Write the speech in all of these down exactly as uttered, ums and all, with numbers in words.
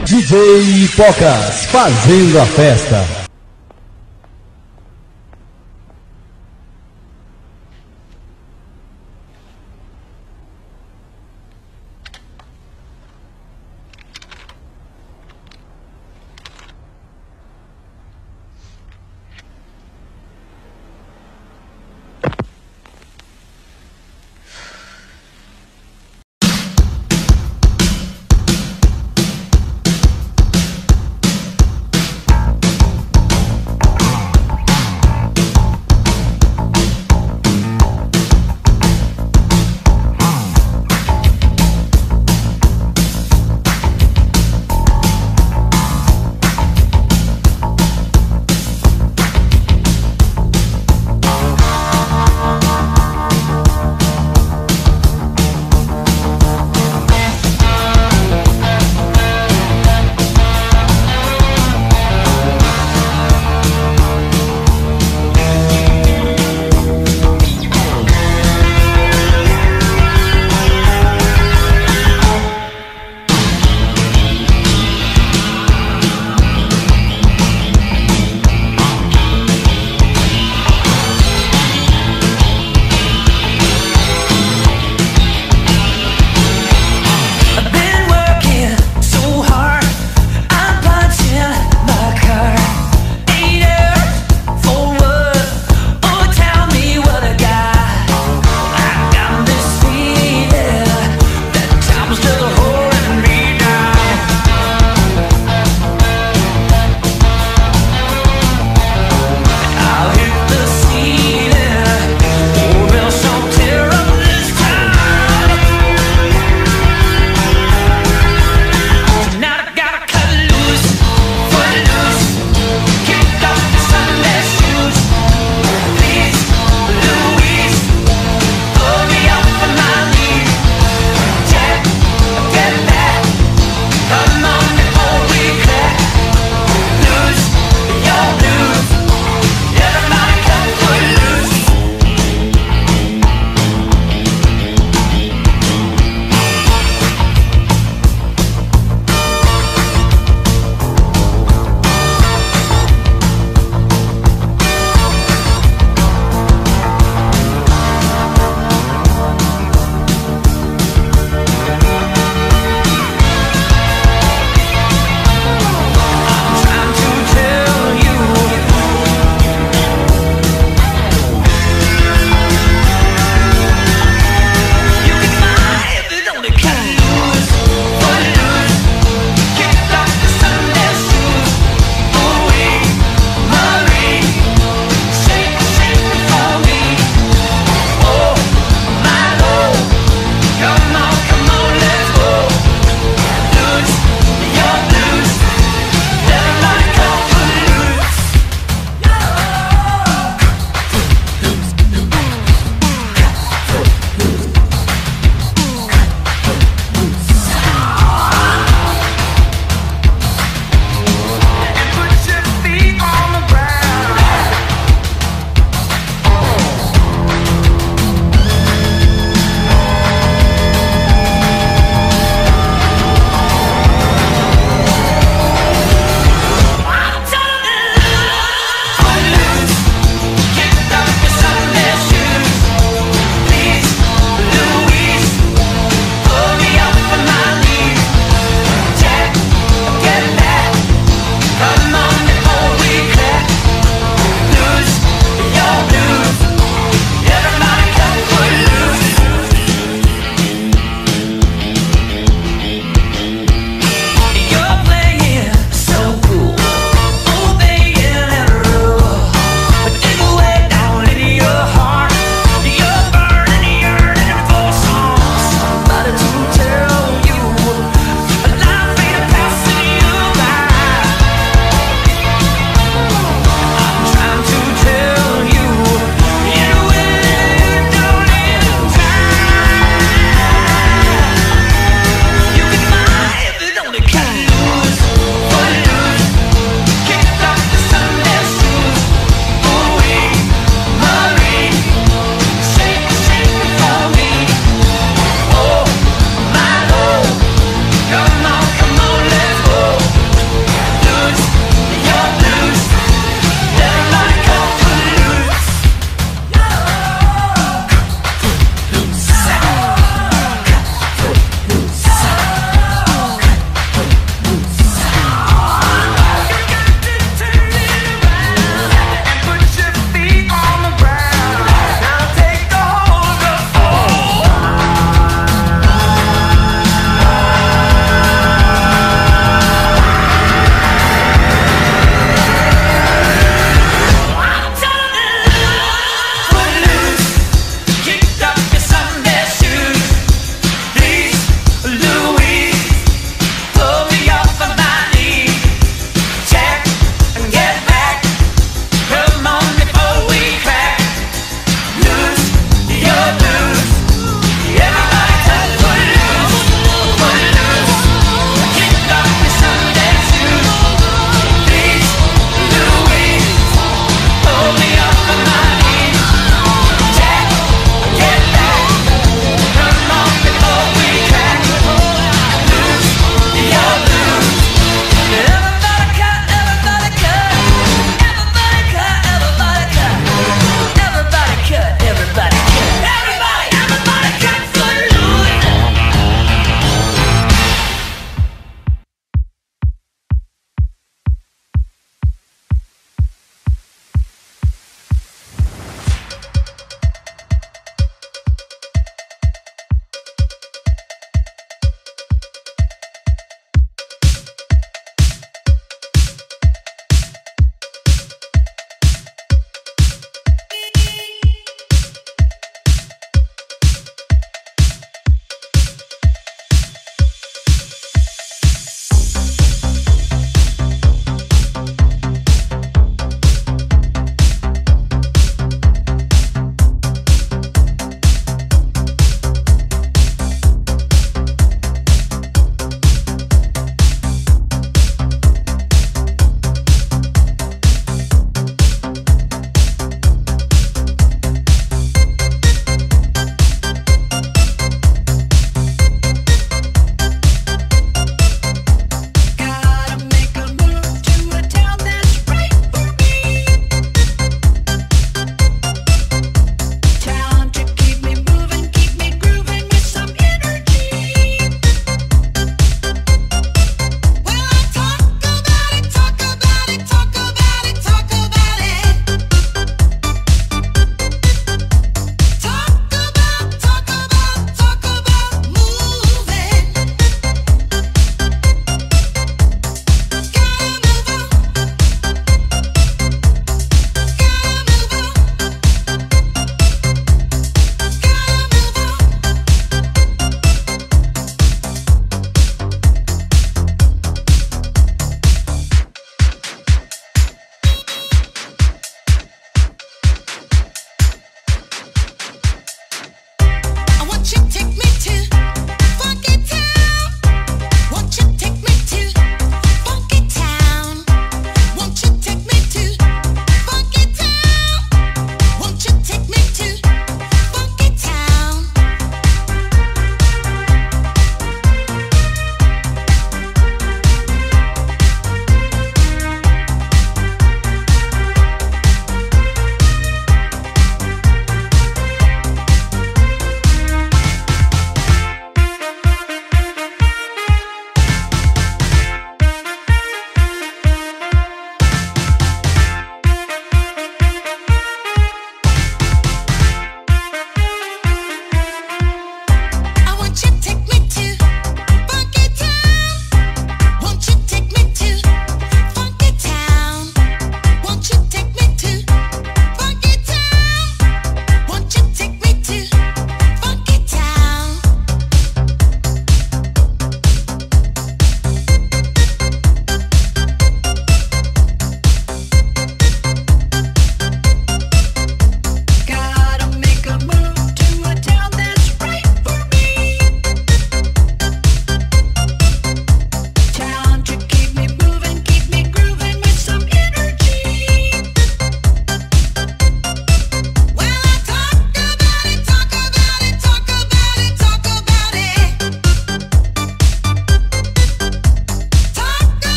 D J Pocas, fazendo a festa.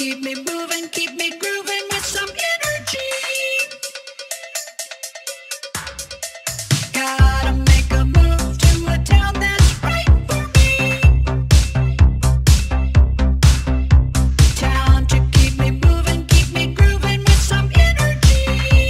keep me moving, keep me grooving with some energy. Gotta make a move to a town that's right for me. Town to keep me moving, keep me grooving with some energy.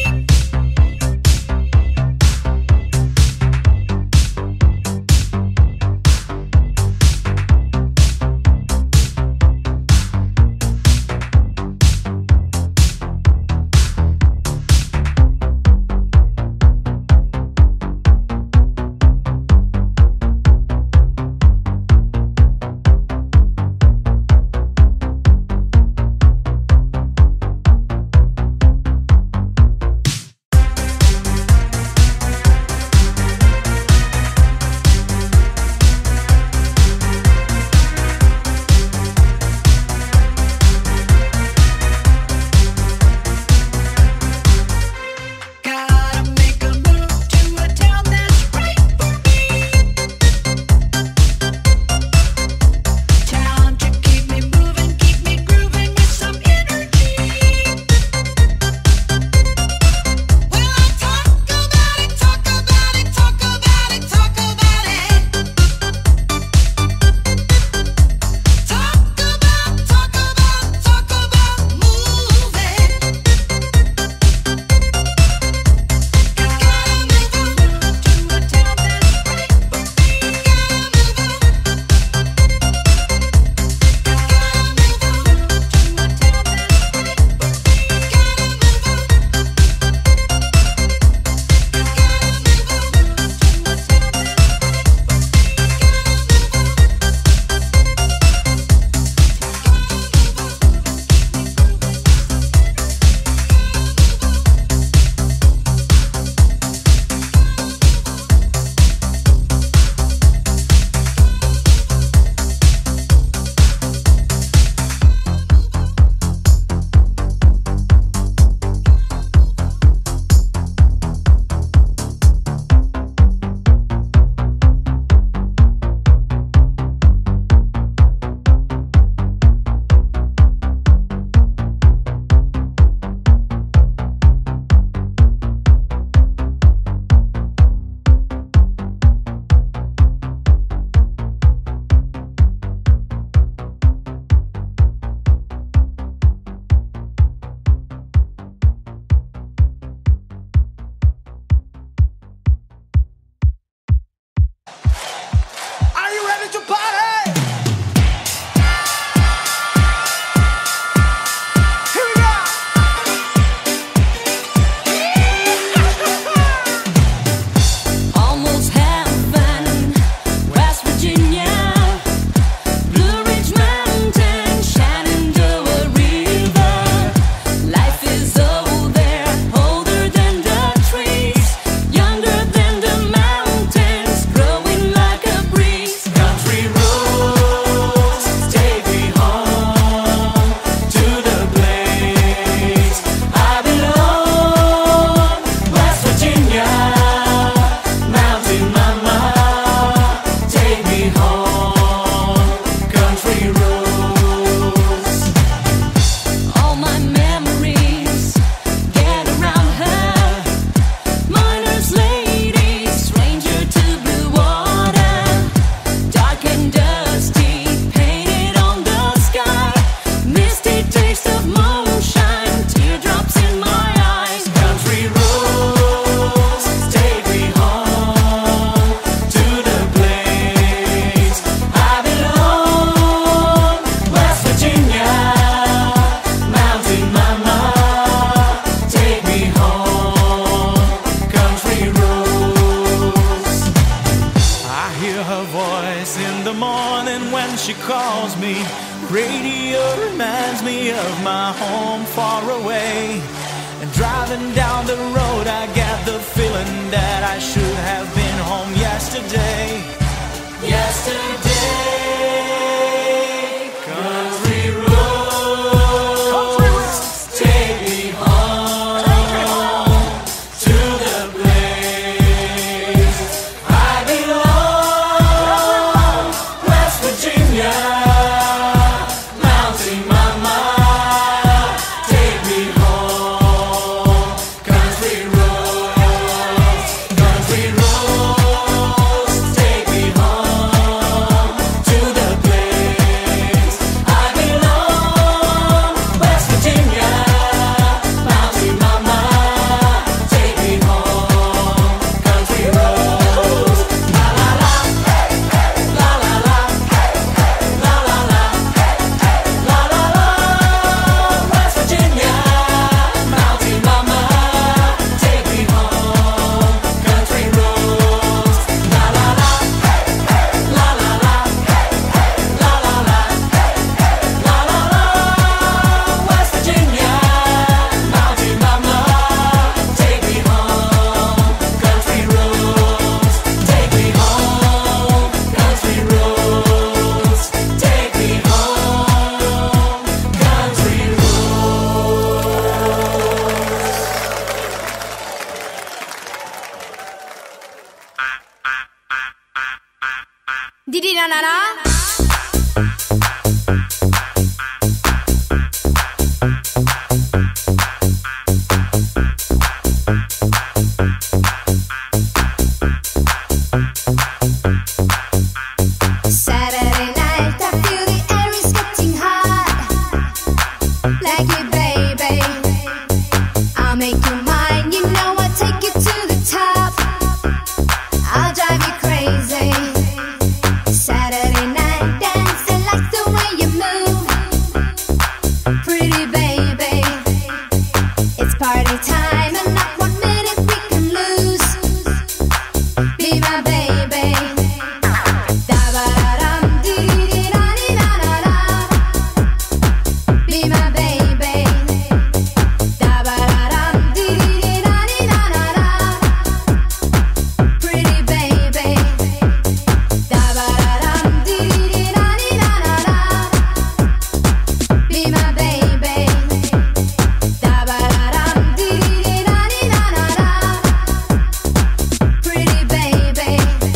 She calls me. Radio reminds me of my home far away. And driving down the road, I get the feeling that I should have been home yesterday. Yesterday, country roads, take me home to the place I belong, West Virginia, Mountain Mama. Saturday night, I feel the air is getting hot. Like it, baby. I'll make you mine, you know I'll take you to the top. I'll drive you crazy. Saturday night, dancing like the way you move. Pretty baby, it's party time and not one minute we can lose. Be my baby. Da-ba-da-dum, dee-dee-da-dee-da-da-da. Be my baby. Da-ba-da-dum, dee-dee-da-dee-da-da-da. Pretty baby. Da-ba-da-dum, dee-dee-da-dee-da-da-da. Be my baby. Da-ba-da-dum, dee-dee-da-dee-da-da-da. Pretty baby.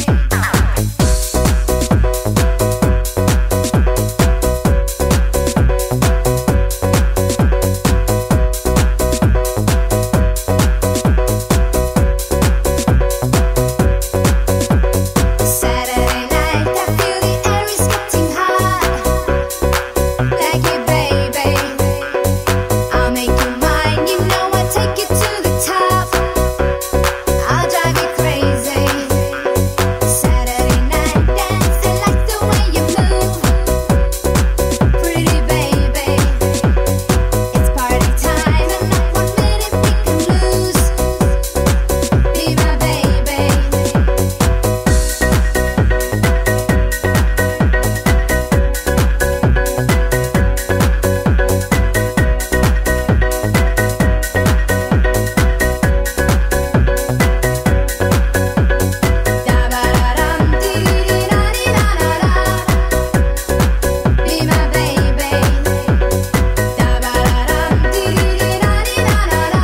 Saturday night, I feel the air is getting hot. Like it, baby. I'll make you mine, you know I'll take you to the top. I'll drive you crazy. Saturday night, dancing like the way you move. Pretty baby, it's party time and not one minute we can lose. Be my baby. Da-ba-da-dum, dee-dee-da-dee-da-da-da. Be my baby. Da-ba-da-dum, dee-dee-da-dee-da-da-da.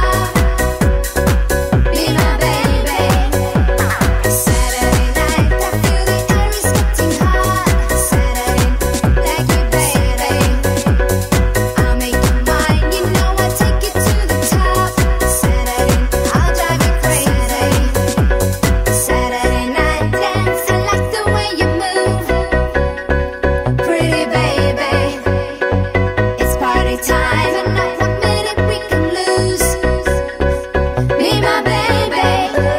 Be my baby. Saturday night, I feel the air is getting hot. Saturday, like it, baby. I'll make you mine, you know I'll take you to the top. Saturday, I'll drive you crazy. Saturday night, dancing like the way you move. Pretty baby, it's party time and not one minute we can lose. Be my baby.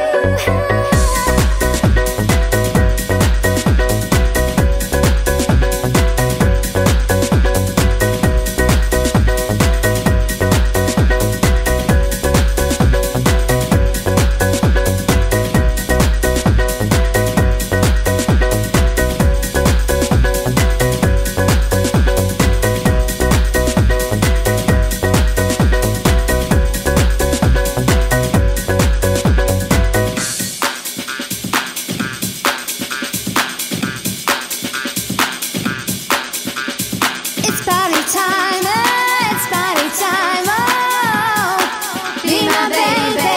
It's party time, oh, it's party time, oh, be my baby.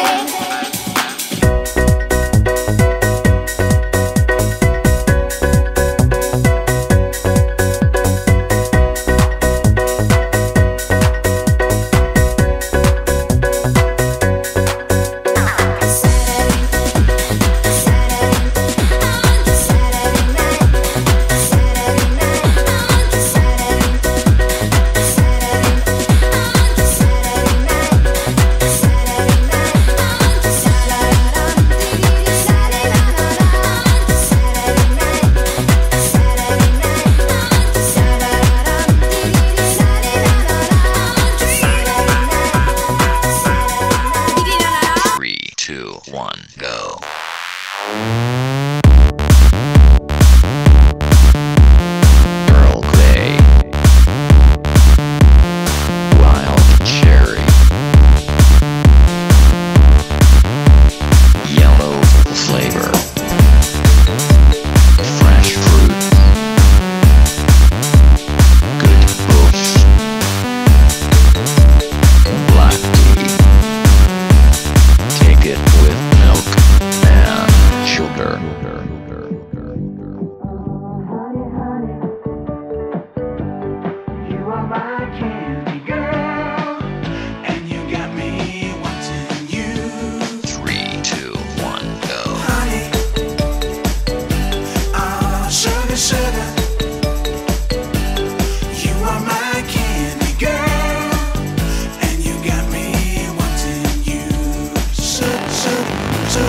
Take it with milk and sugar.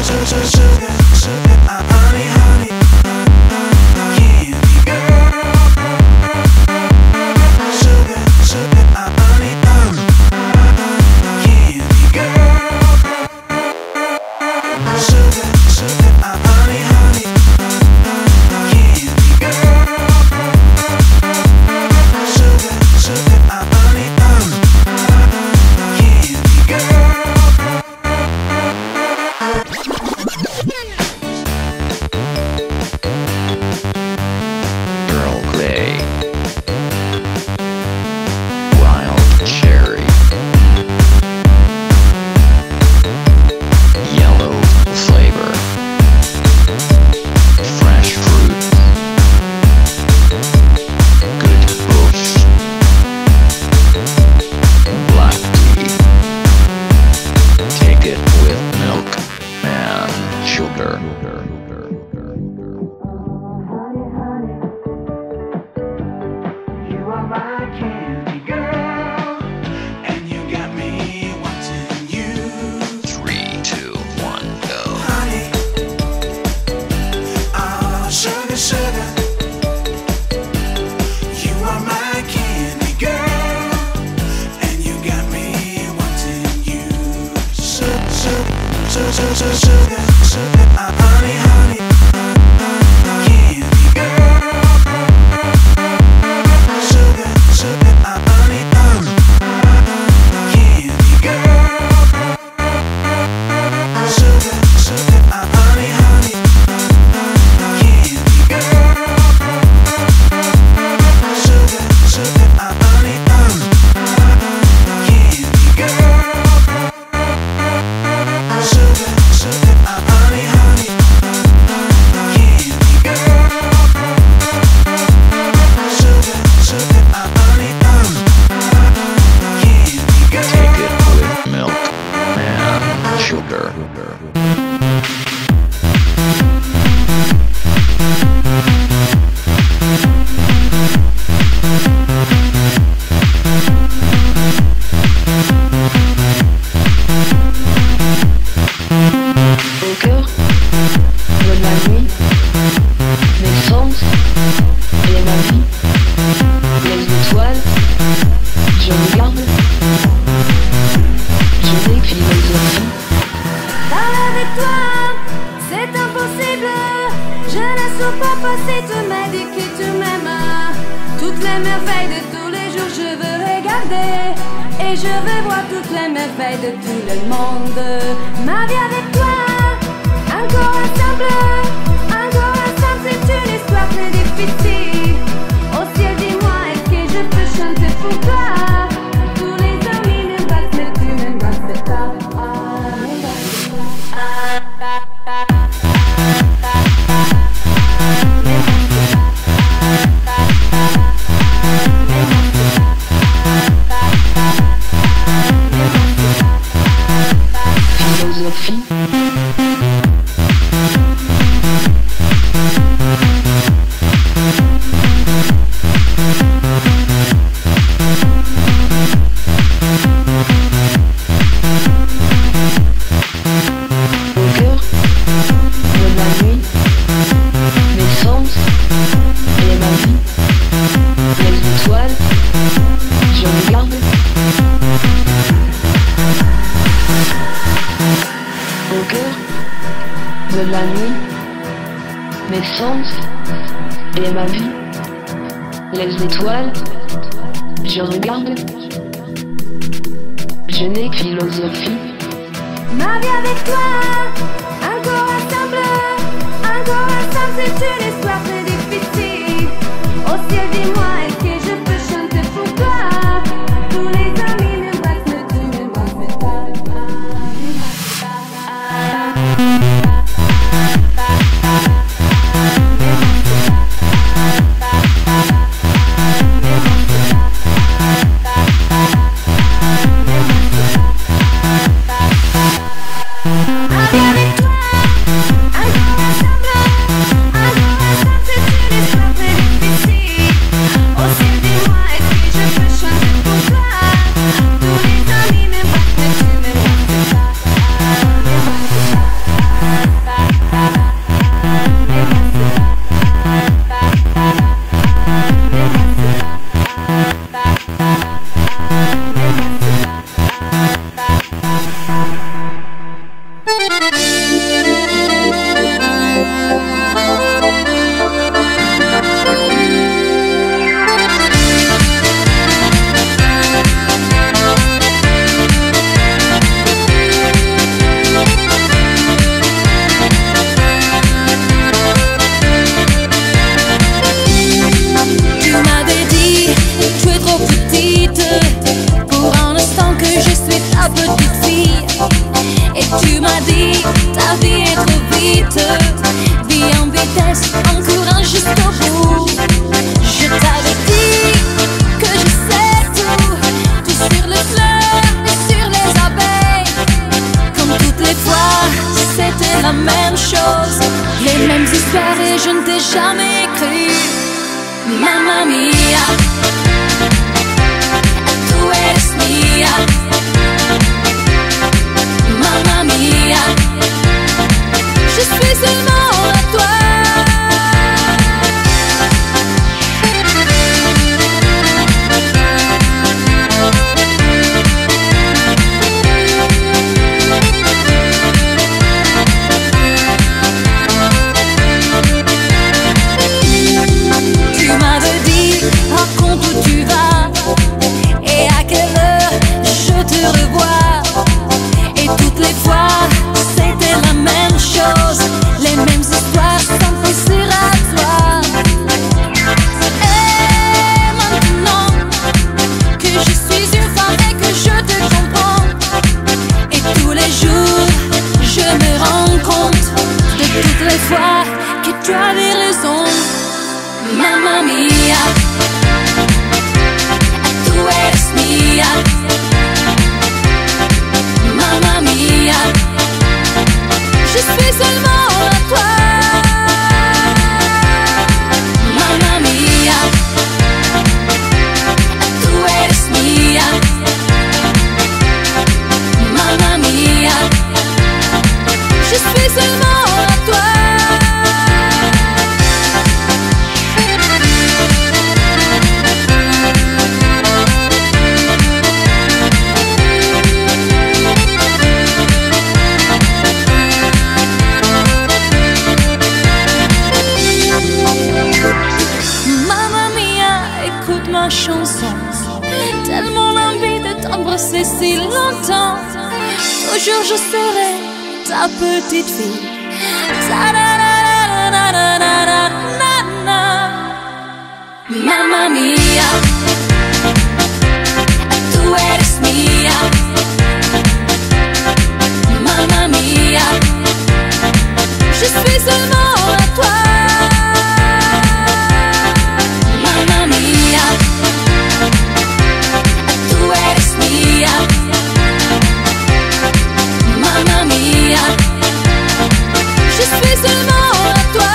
I'll be with you. vie, ta vie est trop vite. Vie en vitesse, encourage jusqu'au bout. Je t'avais dit que je sais tout, tout sur les fleurs et sur les abeilles. Comme toutes les fois, c'était la même chose, les mêmes histoires et je ne t'ai jamais écrit. Mamma mia, tu eres mia. Mamma mia, je suis seulement à toi. Tu m'avais dit, raconte où tu vas et à quelle heure je te revois. Et toutes les fois, c'était la même chose, les mêmes histoires sans penser à toi. Et maintenant que je suis une femme et que je te comprends, et tous les jours, je me rends compte de toutes les fois que tu avais raison. Mamma mia, tu eres mia. Mamma mia, je suis seulement à toi. Mamma mia, tu eres mia. Mamma mia, je suis seulement à toi. Chanson, tellement envie de t'embrasser si longtemps. Toujours je serai ta petite fille. Mamma mia, tu eres mia. Mamma mia, je suis seulement à toi. Mamma mia, tu eres mia. Mamma mia, je suis seulement à toi.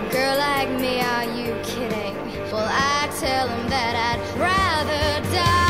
girl like me, are you kidding? Well, I tell him that I'd rather die.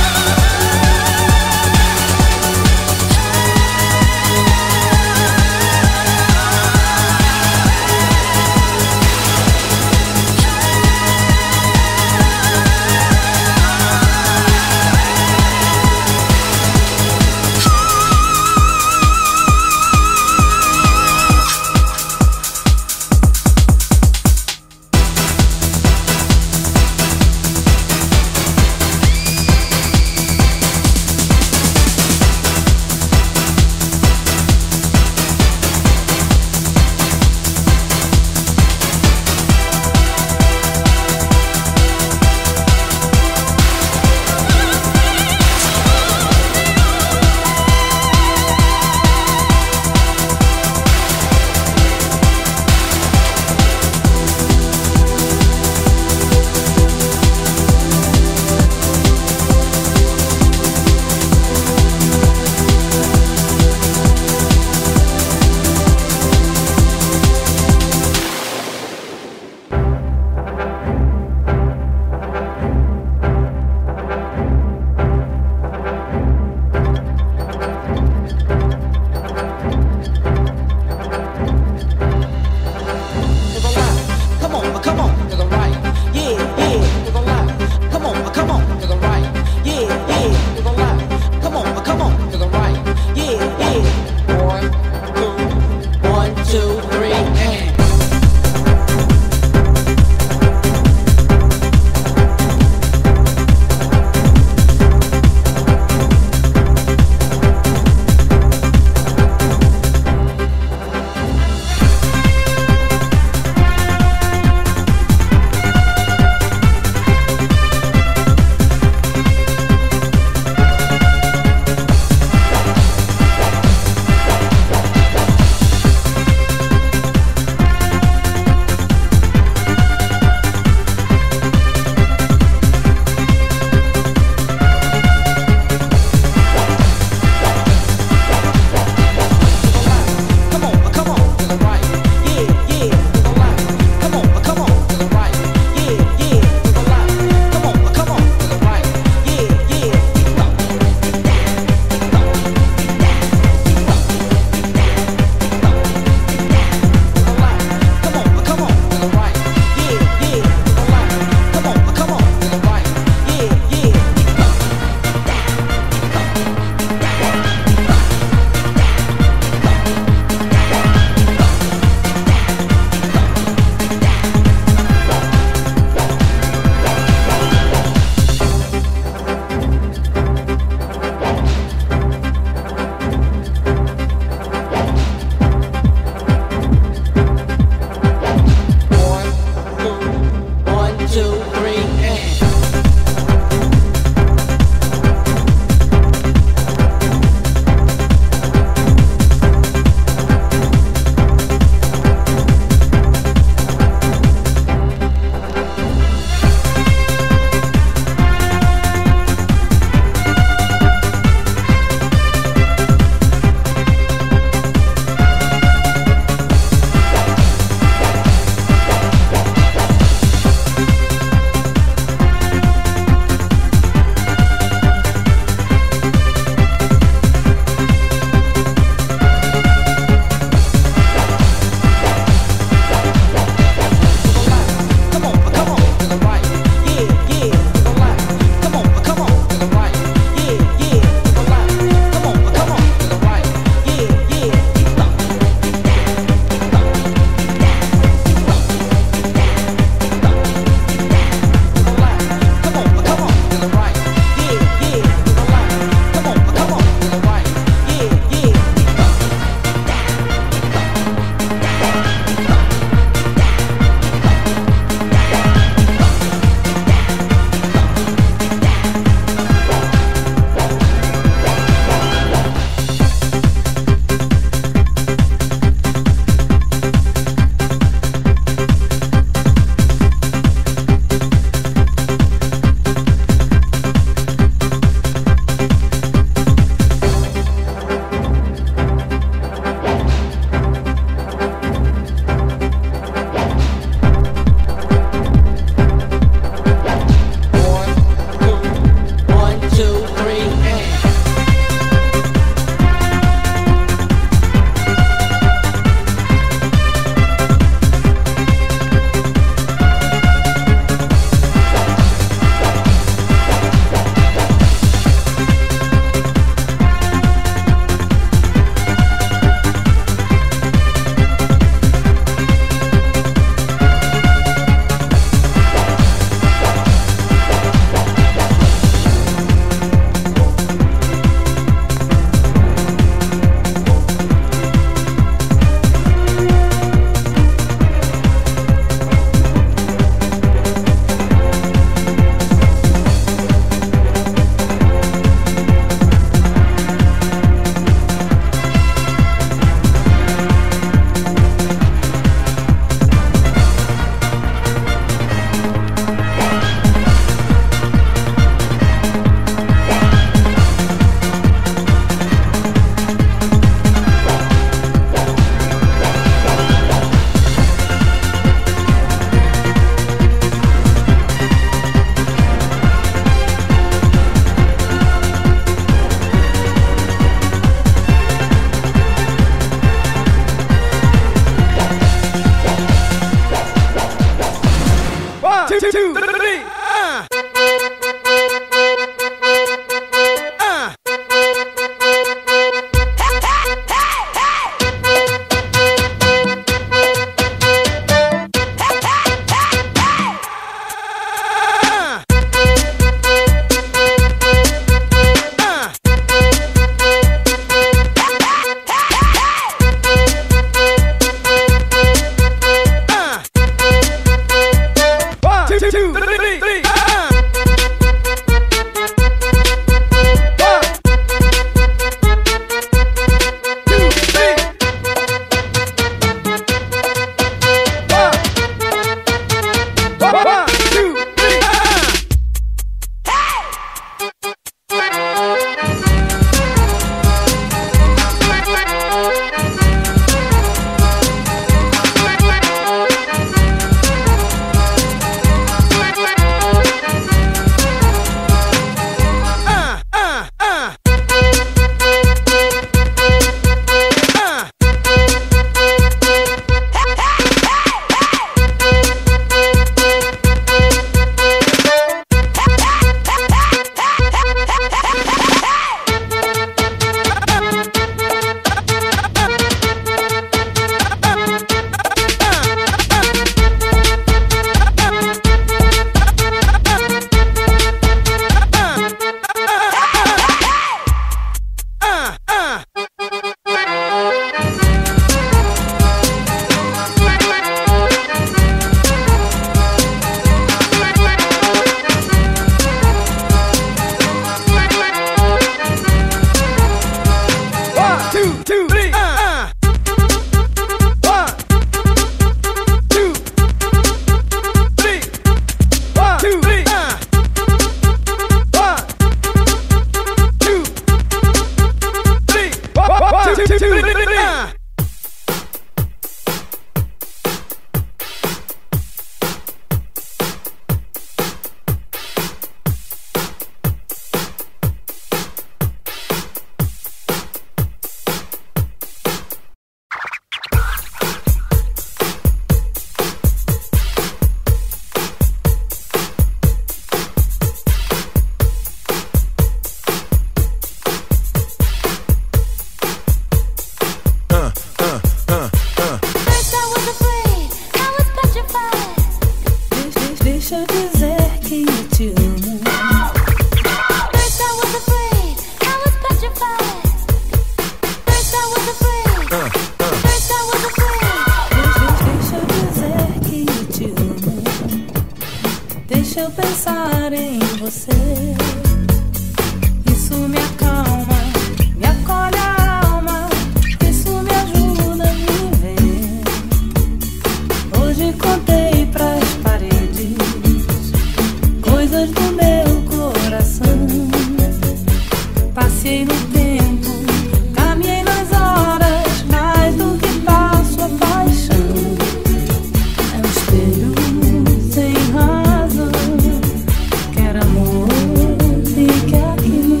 Passei no tempo, caminhei nas horas, mais do que passo a paixão. É um espelho sem razão, quer amor, fique aqui.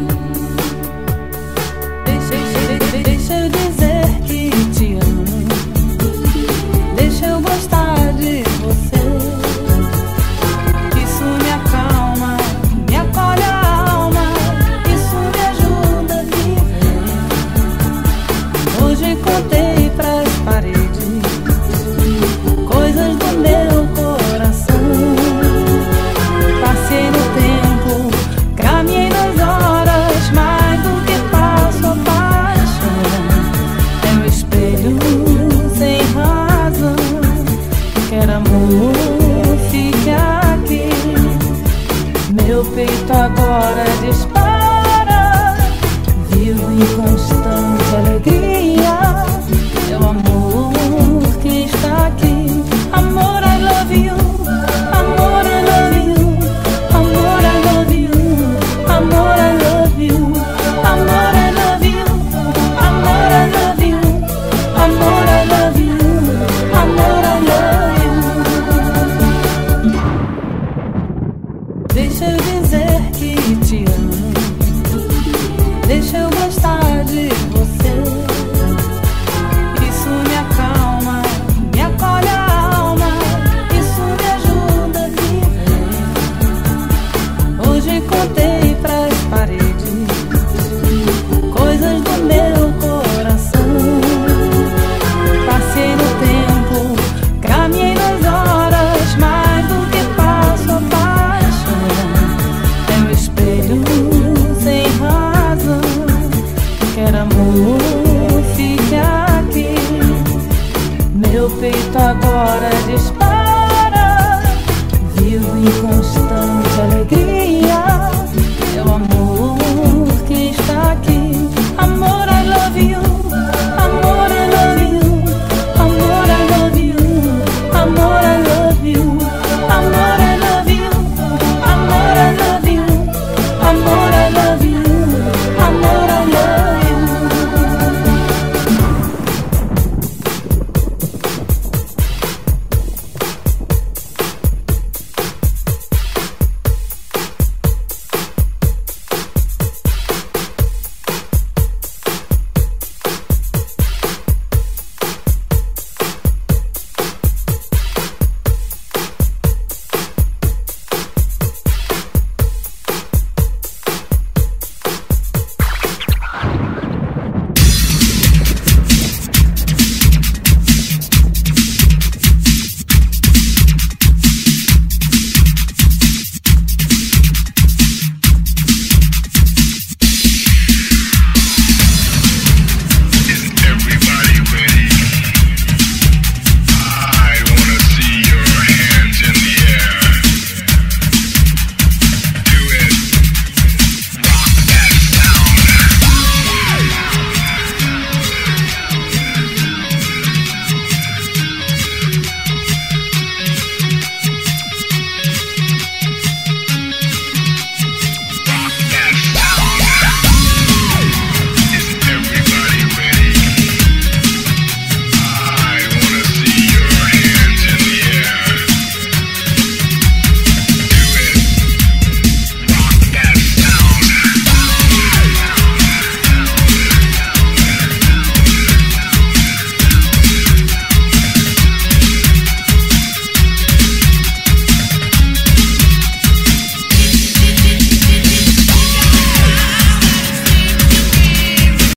Deixa, deixa, deixa eu dizer que te amo, deixa eu gostar de você. Isso me acalma, me acolhe a alma, isso me ajuda a viver. Hoje contei pras paredes coisas do meu coração. Passei no tempo, caminhei nas horas, mais do que passo a paixão. É um espelho sem razão, quer amor, fique aqui. Meu peito agora dispara, vivo em constante alegria. É o amor que está aqui. Amor, I love you. Amor, I love you. Amor, I love you. Amor, I love you. Amor, I love you. Amor, I love you. Amor, I love you. Amor, I love you. Deixa eu dizer que te amo, deixa eu gostar de você. Isso me acalma, me acolhe a alma, isso me ajuda a viver. Hoje contei pras paredes coisas do meu coração. Passei no tempo, caminhei nas horas, mais do que passo a paixão. É um espelho sem razão, quer amor, fique aqui. Meu peito agora dispara, vivo em constante alegria. É o amor que está aqui. Amor, I love you. Amor, I love you. Amor, I love you. Amor, I love you. Amor, I love you. Amor, I love you. Amor, I love you.